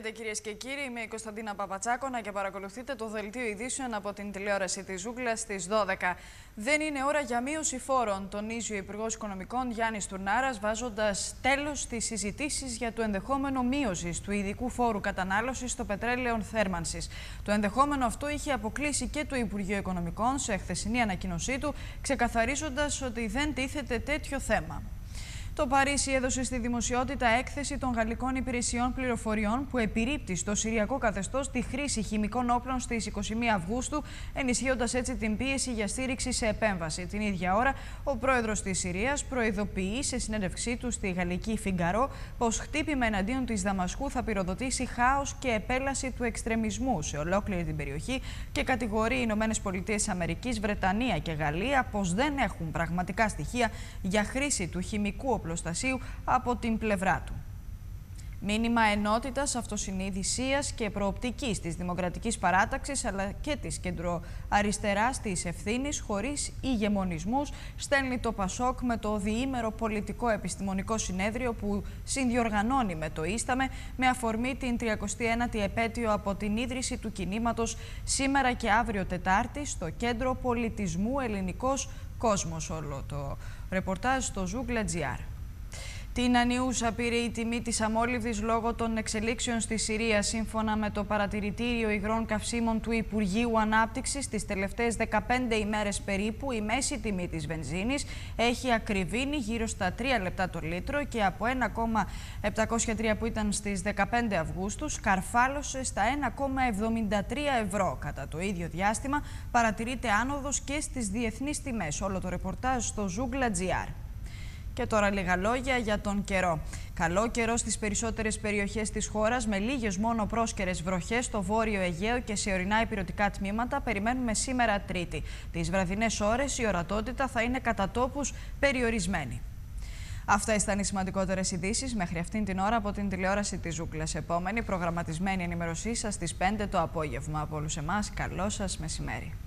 Χαίρετε κυρίες και κύριοι, είμαι η Κωνσταντίνα Παπατσάκωνα και παρακολουθείτε το δελτίο ειδήσεων από την τηλεόραση της Ζούγκλας στις 12. Δεν είναι ώρα για μείωση φόρων, τονίζει ο Υπουργός Οικονομικών Γιάννης Τουρνάρας, βάζοντας τέλος στις συζητήσεις για το ενδεχόμενο μείωσης του ειδικού φόρου κατανάλωσης στο πετρέλαιο θέρμανσης. Το ενδεχόμενο αυτό είχε αποκλείσει και το Υπουργείο Οικονομικών σε χθεσινή ανακοίνωσή του, ξεκαθαρίζοντας ότι δεν τίθεται τέτοιο θέμα. Το Παρίσι έδωσε στη δημοσιότητα έκθεση των γαλλικών υπηρεσιών πληροφοριών που επιρρύπτει στο συριακό καθεστώς τη χρήση χημικών όπλων στις 21 Αυγούστου, ενισχύοντας έτσι την πίεση για στήριξη σε επέμβαση. Την ίδια ώρα, ο πρόεδρος της Συρίας προειδοποιεί σε συνέντευξή του στη γαλλική Φιγκαρό πως χτύπημα εναντίον της Δαμασκού θα πυροδοτήσει χάος και επέλαση του εξτρεμισμού σε ολόκληρη την περιοχή και κατηγορεί οι Ηνωμένες Πολιτείες Αμερικής, Βρετανία και Γαλλία πως δεν έχουν πραγματικά στοιχεία για χρήση του χημικού οπλοστασίου από την πλευρά του. Μήνυμα ενότητας, αυτοσυνειδησίας και προοπτικής της Δημοκρατικής Παράταξης αλλά και της κεντροαριστεράς της ευθύνης χωρίς ηγεμονισμούς στέλνει το Πασόκ με το διήμερο πολιτικό επιστημονικό συνέδριο που συνδιοργανώνει με το Ίσταμε με αφορμή την 39η επέτειο από την ίδρυση του κινήματος σήμερα και αύριο Τετάρτη στο Κέντρο Πολιτισμού Ελληνικός Κόσμος. Όλο το ρεπορτάζ στο Ζούγκλα.gr. Την ανιούσα πήρε η τιμή της αμόλυβδης λόγω των εξελίξεων στη Συρία. Σύμφωνα με το Παρατηρητήριο Υγρών Καυσίμων του Υπουργείου Ανάπτυξης, τις τελευταίες 15 ημέρες περίπου η μέση τιμή της βενζίνης έχει ακριβήνει γύρω στα 3 λεπτά το λίτρο και από 1,703 που ήταν στις 15 Αυγούστου σκαρφάλωσε στα 1,73 ευρώ. Κατά το ίδιο διάστημα παρατηρείται άνοδος και στις διεθνείς τιμές. Όλο το ρεπορτάζ στο Ζούγκλα.gr. Και τώρα λίγα λόγια για τον καιρό. Καλό καιρό στις περισσότερες περιοχές της χώρας, με λίγες μόνο πρόσκαιρες βροχές στο βόρειο Αιγαίο και σε ορεινά ηπειρωτικά τμήματα, περιμένουμε σήμερα Τρίτη. Τις βραδινές ώρες η ορατότητα θα είναι κατά τόπους περιορισμένη. Αυτά ήταν οι σημαντικότερες ειδήσεις μέχρι αυτήν την ώρα από την τηλεόραση της Ζούγκλας. Επόμενη προγραμματισμένη ενημερωσή σας στις 5 το απόγευμα. Από όλους εμάς, καλό σας μεσημέρι.